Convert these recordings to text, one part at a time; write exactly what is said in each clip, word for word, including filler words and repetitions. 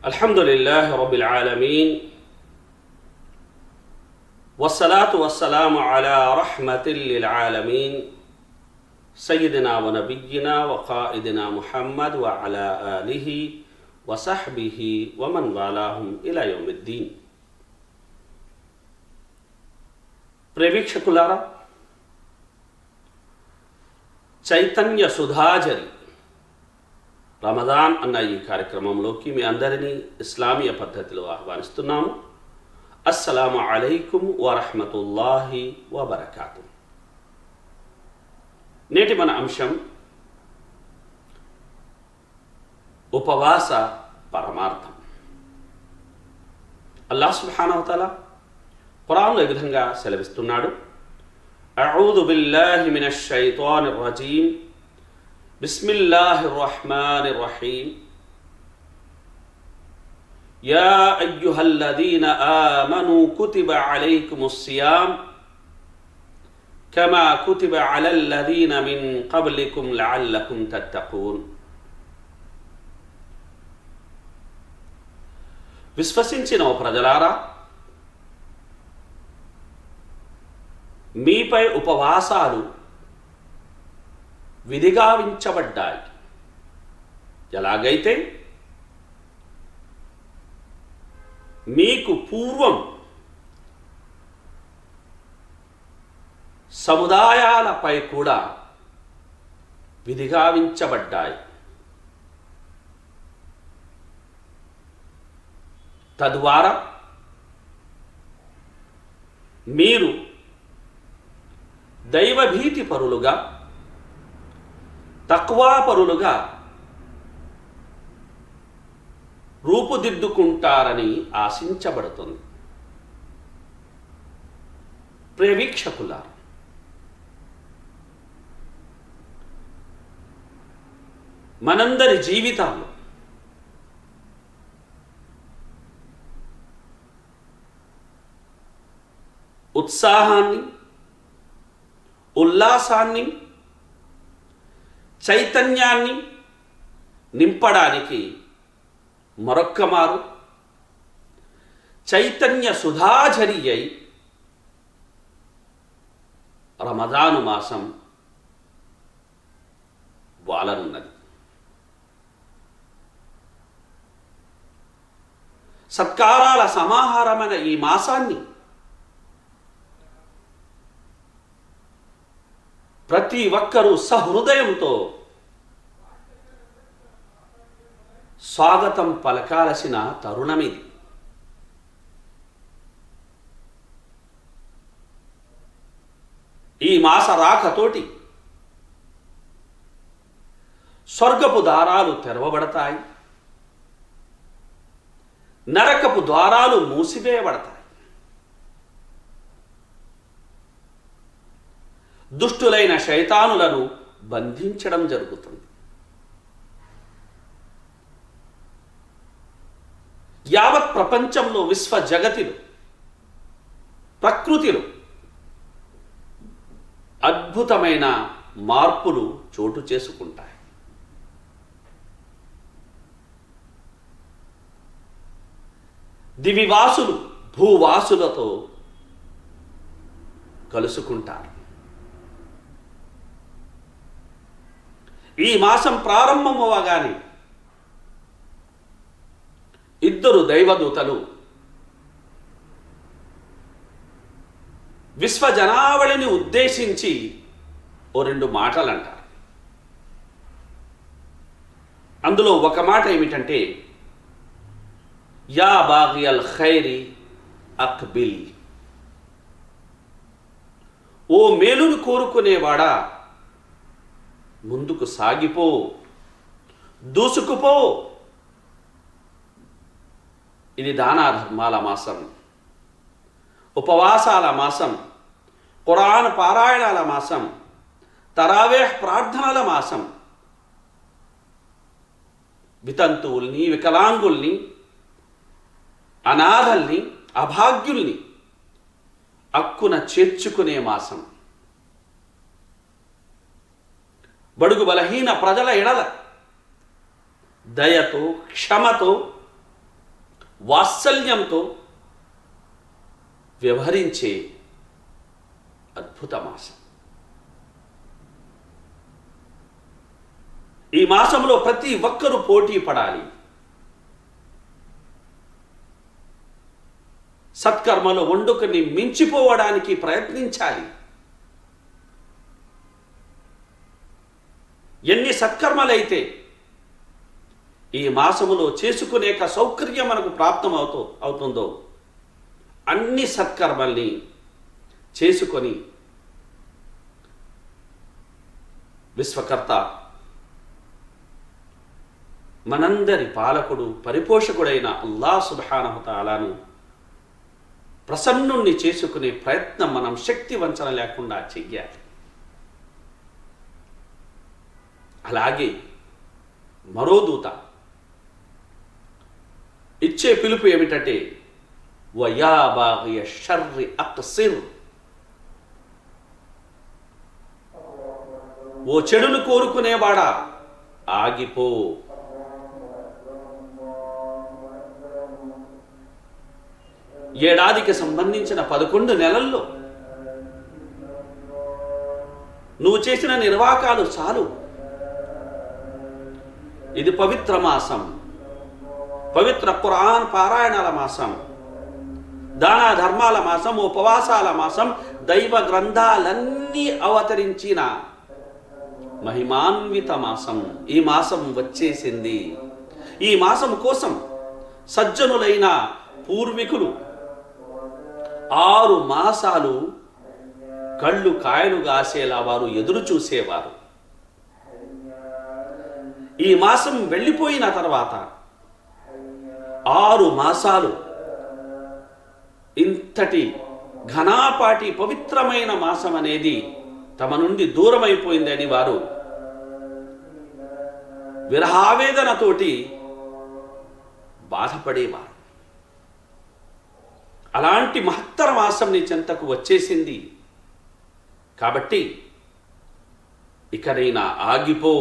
अल्हम्दुलिल्लाह रब्बिल आलमीन वस्सलातु वस्सलामु अला रहमतिल लिल आलमीन सय्यिदिना व नबिय्यिना व क़ाइदिना मुहम्मद व अला आलिहि व सहबिहि व मन वालाहुम इला यौमिद्दीन। प्रेवीक्षकुलारा, చైతన్య సుధాజరి రమదాన్ అన్న ఈ కార్యక్రమంలోకి మీ అందరినీ ఇస్లామీయ పద్ధతిలో ఆహ్వానిస్తున్నాము. అస్సలాము అలైకుం వరహ్మతుల్లాహి వబరకాతుహ్. నేటి మన అంశం ఉపవాస పరమార్థం. అల్లాహ్ సుబ్హానహు వ తఆలా ఖురాన్లో ఈ విధంగా సెలవిస్తున్నాడు, అఊదు బిల్లాహి మినష్ షైతానిర్ రజీం బిస్మిల్లాహిర్ రహ్మానిర్ రహీం యా అయ్యుహల్లదీన ఆమనూ కుతిబ అలైకుముస్ సియాం కమా కుతిబ అలల్లదీన మిన్ కబ్లికుం లఅల్లకుం తత్తఖూన్. విశ్వసించిన ఓ ప్రజలారా, మీపై ఉపవాసాలు విధిగావించబడ్డాయి, ఎలాగైతే మీకు పూర్వం సముదాయాలపై కూడా విధిగావించబడ్డాయి. తద్వారా మీరు దైవభీతి పరులుగా, తక్వా పరులుగా రూపుదిద్దుకుంటారని ఆశించబడుతుంది. ప్రేవీక్షకులారా, మనందరి జీవితాల్లో ఉత్సాహాన్ని, ఉల్లాసాన్ని, చైతన్యాన్ని నింపడానికి మరొక్కమారు చైతన్య సుధాజరి అయి రమదాను మాసం వాలనున్నది. సత్కారాల సమాహారమైన ఈ మాసాన్ని ప్రతి ఒక్కరూ సహృదయంతో స్వాగతం పలకాల్సిన తరుణమిది. ఈ మాస రాకతోటి స్వర్గపు ద్వారాలు తెరవబడతాయి, నరకపు ద్వారాలు మూసివేయబడతాయి. దుష్టులైన శైతానులను బంధించడం జరుగుతుంది. యావత్ ప్రపంచంలో, విశ్వ జగతిలో, ప్రకృతిలో అద్భుతమైన మార్పులు చోటు చేసుకుంటాయి. దివివాసులు భూవాసులతో కలుసుకుంటారు. ఈ మాసం ప్రారంభమవగానే ఇద్దరు దైవదూతలు విశ్వజనావళిని ఉద్దేశించి ఓ రెండు మాటలు అంటారు. అందులో ఒక మాట ఏమిటంటే, యా బాగియల్ ఖైరి అక్బిల్, ఓ మేలును కోరుకునేవాడా ముందుకు సాగిపో, దూసుకుపో. ఇది దానా ధర్మాల మాసం, ఉపవాసాల మాసం, ఖురాన్ పారాయణాల మాసం, తరావేహ్ ప్రార్థనల మాసం. వితంతువుల్ని, వికలాంగుల్ని, అనాథల్ని, అభాగ్యుల్ని అక్కున చేర్చుకునే మాసం. బడుగు బలహీన ప్రజల ఎడల దయతో, క్షమతో వాత్సల్యంతో వ్యవహరించే అద్భుత మాసం. ఈ మాసంలో ప్రతి ఒక్కరూ పోటీ పడాలి. సత్కర్మలో వండుకొని మించిపోవడానికి ప్రయత్నించాలి. ఎన్ని సత్కర్మలైతే ఈ మాసములో చేసుకునే సౌకర్యం మనకు ప్రాప్తం అవుతూ అవుతుందో అన్ని సత్కర్మల్ని చేసుకొని విశ్వకర్త మనందరి పాలకుడు పరిపోషకుడైన అల్లాహ్ సుబ్హానహు తఆలాను ప్రసన్నుణ్ణి చేసుకునే ప్రయత్నం మనం శక్తి వంచన లేకుండా చెయ్యాలి. అలాగే మరో దూత ఇచ్చే పిలుపు ఏమిటంటే వయా బాగియ షర్రి అక్సిర్, ఓ చెడును కోరుకునేవాడా ఆగిపో. ఏడాదికి సంబంధించిన పదకొండు నెలల్లో నువ్వు చేసిన నిర్వాకాలు చాలు. ఇది పవిత్ర మాసం, పవిత్ర ఖురాన్ పారాయణాల మాసం, దాన ధర్మాల మాసం, ఉపవాసాల మాసం, దైవ గ్రంథాలన్నీ అవతరించిన మహిమాన్విత మాసం. ఈ మాసం వచ్చేసింది. ఈ మాసం కోసం సజ్జనులైన పూర్వీకులు ఆరు మాసాలు కళ్ళు కాయలు గాసేలా వారు ఎదురు చూసేవారు. ఈ మాసం వెళ్ళిపోయిన తర్వాత ఆరు మాసాలు ఇంతటి ఘనాపాటి పవిత్రమైన మాసం అనేది తమ నుండి దూరమైపోయిందని వారు విరహావేదనతోటి బాధపడేవారు. అలాంటి మహత్తర మాసం నీ చెంతకు వచ్చేసింది కాబట్టి ఇకనైనా ఆగిపో.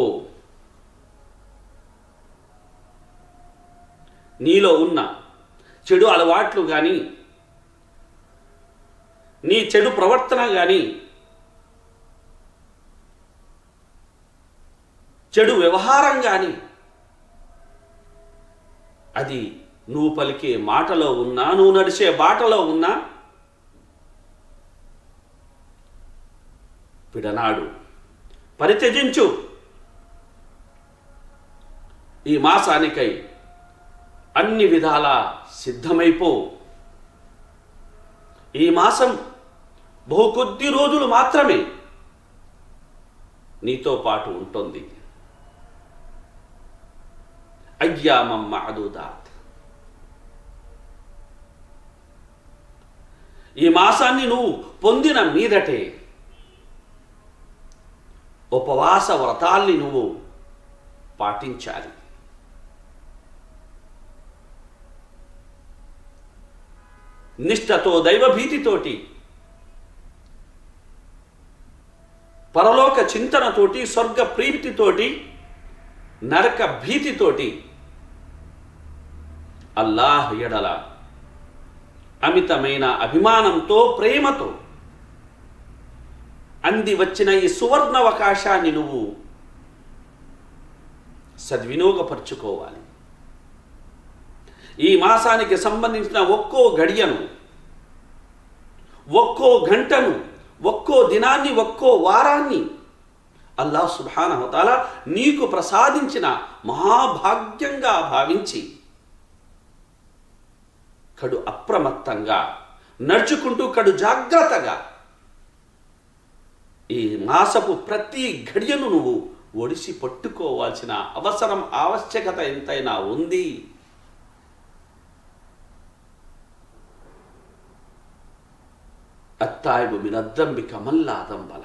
నీలో ఉన్న చెడు అలవాట్లు కానీ, నీ చెడు ప్రవర్తన కానీ, చెడు వ్యవహారం కానీ, అది నువ్వు పలికే మాటలో ఉన్నా, నువ్వు నడిచే బాటలో ఉన్నా విడనాడు, పరిత్యజించు. ఈ మాసానికై అన్ని విధాలా సిద్ధమైపో. ఈ మాసం బహు కొద్ది రోజులు మాత్రమే నీతో పాటు ఉంటుంది. అయ్యామం మఅదూదాత్. ఈ మాసాన్ని నువ్వు పొందిన మీదటే ఉపవాస వ్రతాల్ని నువ్వు పాటించాలి. నిష్ఠతో, దైవభీతితోటి, పరలోక చింతనతోటి, స్వర్గ ప్రీతితోటి, నరక భీతితోటి అల్లాహ్ ఎడల అమితమైన అభిమానంతో, ప్రేమతో అంది వచ్చిన ఈ సువర్ణావకాశాన్ని నువ్వు సద్వినియోగపరుచుకోవాలి. ఈ మాసానికి సంబంధించిన ఒక్కో గడియను, ఒక్కో గంటను, ఒక్కో దినాన్ని, ఒక్కో వారాన్ని అల్లాహ్ సుబ్హానహు తఆలా నీకు ప్రసాదించిన మహాభాగ్యంగా భావించి కడు అప్రమత్తంగా నడుచుకుంటూ, కడు జాగ్రత్తగా ఈ మాసపు ప్రతి గడియను నువ్వు ఒడిసి పట్టుకోవాల్సిన అవసరం, ఆవశ్యకత ఎంతైనా ఉంది. అత్తాయిబు మినద్దంబి కమల్లా దంబల.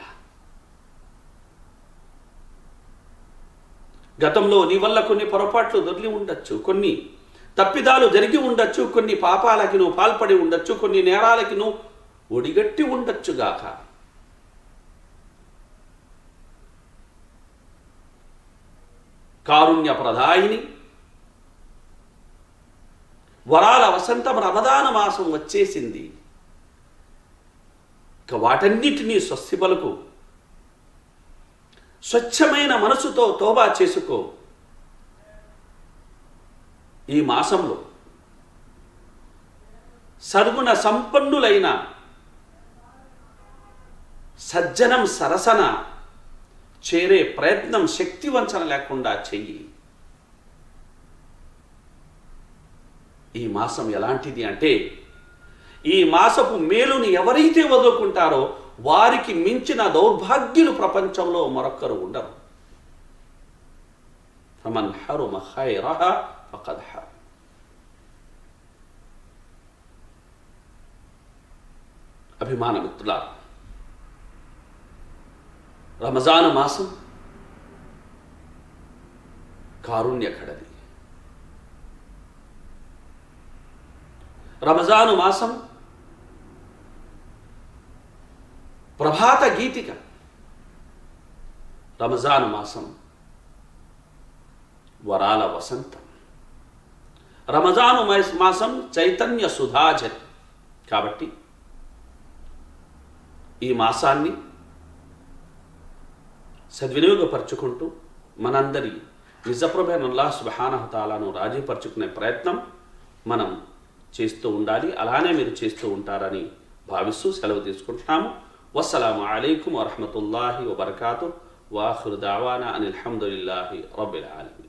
గతంలో నీ వల్ల కొన్ని పొరపాట్లు దొరికి ఉండొచ్చు, కొన్ని తప్పిదాలు జరిగి ఉండొచ్చు, కొన్ని పాపాలకి నువ్వు పాల్పడి ఉండొచ్చు, కొన్ని నేరాలకి నువ్వు ఒడిగట్టి ఉండొచ్చుగాక. కారుణ్య ప్రదాయిని, వరాల వసంతం రమదాన మాసం వచ్చేసింది. ఇక వాటన్నిటినీ స్వస్తి పలుకు, స్వచ్ఛమైన మనసుతో తోబా చేసుకో. ఈ మాసంలో సద్గుణ సంపన్నులైన సజ్జనం సరసన చేరే ప్రయత్నం శక్తి వంచన లేకుండా చెయ్యి. ఈ మాసం ఎలాంటిది అంటే, ఈ మాసపు మేలుని ఎవరైతే వదులుకుంటారో వారికి మించిన దౌర్భాగ్యులు ప్రపంచంలో మరొక్కరు ఉండరు. ఫమన్ హరుమ ఖైరహ ఫఖద్ హరమ్. అభిమాన మిత్రులారా, రమజాను మాసం కారుణ్య కడలి. రమజాను మాసం ప్రభాత గీతిక. రమజాను మాసం వరాల వసంతం. రమజాను మాసం చైతన్య సుధాజన్. కాబట్టి ఈ మాసాన్ని సద్వినియోగపరుచుకుంటూ మనందరి నిజప్రభైన అల్లాహ్ సుబ్హానహు తఆలాను రాజీపరుచుకునే ప్రయత్నం మనం చేస్తూ ఉండాలి. అలానే మీరు చేస్తూ ఉంటారని భావిస్తూ సెలవు తీసుకుంటున్నాము. వస్సలాము అలైకుం వరహ్మతుల్లాహి వబరకాతుహు. వాఖిరు దావానా అనిల్ హమ్దులిల్లాహి రబ్బిల్ ఆలమీన్.